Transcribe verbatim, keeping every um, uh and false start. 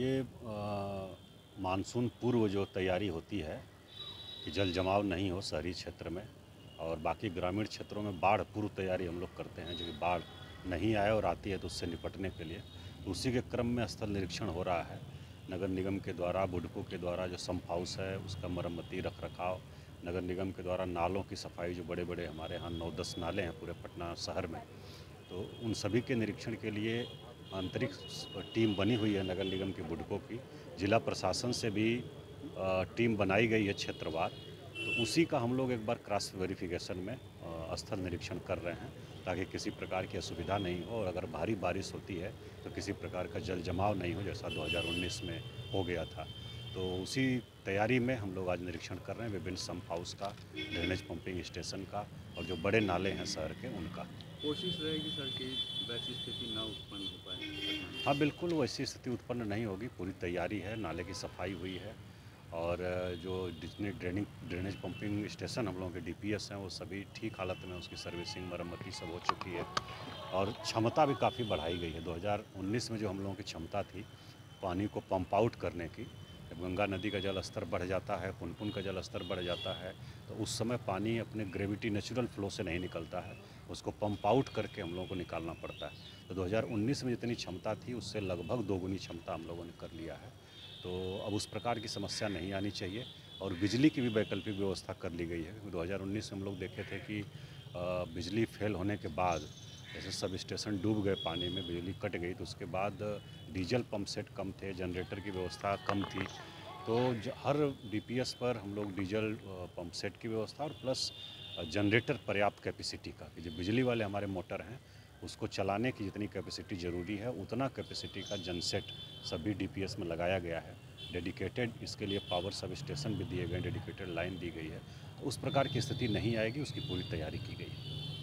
ये अ, मानसून पूर्व जो तैयारी होती है कि जल जमाव नहीं हो शहरी क्षेत्र में और बाकी ग्रामीण क्षेत्रों में बाढ़ पूर्व तैयारी हम लोग करते हैं, जो कि बाढ़ नहीं आए और आती है तो उससे निपटने के लिए। तो उसी के क्रम में स्थल निरीक्षण हो रहा है नगर निगम के द्वारा, बुडको के द्वारा जो सम्प हाउस है उसका मरम्मती रख रखाव, नगर निगम के द्वारा नालों की सफाई, जो बड़े बड़े हमारे यहाँ नौ दस नाले हैं पूरे पटना शहर में, तो उन सभी के निरीक्षण के लिए आंतरिक टीम बनी हुई है नगर निगम की बुडको की। जिला प्रशासन से भी अ, टीम बनाई गई है क्षेत्रवार, तो उसी का हम लोग एक बार क्रॉस वेरिफिकेशन में अ, स्थल निरीक्षण कर रहे हैं ताकि किसी प्रकार की असुविधा नहीं हो और अगर भारी बारिश होती है तो किसी प्रकार का जल जमाव नहीं हो, जैसा दो हज़ार उन्नीस में हो गया था। तो उसी तैयारी में हम लोग आज निरीक्षण कर रहे हैं विभिन्न सम्प हाउस का, ड्रेनेज पंपिंग स्टेशन का और जो बड़े नाले हैं शहर के उनका। कोशिश रहेगी सर कि वैसी स्थिति ना उत्पन्न हो पाए। हाँ बिल्कुल, वैसी स्थिति उत्पन्न नहीं होगी, पूरी तैयारी है, नाले की सफाई हुई है और जो जितने ड्रेनिंग ड्रेनेज पंपिंग स्टेशन हम लोगों के डीपीएस हैं वो सभी ठीक हालत में, उसकी सर्विसिंग मरम्मती सब हो चुकी है और क्षमता भी काफ़ी बढ़ाई गई है। दो हज़ार उन्नीस में जो हम लोगों की क्षमता थी पानी को पंप आउट करने की, जब गंगा नदी का जल स्तर बढ़ जाता है, पुनपुन का जल स्तर बढ़ जाता है, तो उस समय पानी अपने ग्रेविटी नेचुरल फ्लो से नहीं निकलता है, उसको पंप आउट करके हम लोगों को निकालना पड़ता है। तो दो हज़ार उन्नीस में जितनी क्षमता थी उससे लगभग दोगुनी क्षमता हम लोगों ने कर लिया है। तो अब उस प्रकार की समस्या नहीं आनी चाहिए और बिजली की भी वैकल्पिक व्यवस्था कर ली गई है। दो हज़ार उन्नीस में हम लोग देखे थे कि बिजली फेल होने के बाद जैसे सब स्टेशन डूब गए पानी में, बिजली कट गई, तो उसके बाद डीजल पंप सेट कम थे, जनरेटर की व्यवस्था कम थी, तो हर डीपीएस पर हम लोग डीजल पंप सेट की व्यवस्था और प्लस जनरेटर पर्याप्त कैपेसिटी का, कि जो बिजली वाले हमारे मोटर हैं उसको चलाने की जितनी कैपेसिटी ज़रूरी है उतना कैपेसिटी का जनसेट सभी डीपीएस में लगाया गया है। डेडिकेटेड इसके लिए पावर सब स्टेशन भी दिए गए, डेडिकेटेड लाइन दी गई है, तो उस प्रकार की स्थिति नहीं आएगी, उसकी पूरी तैयारी की गई है।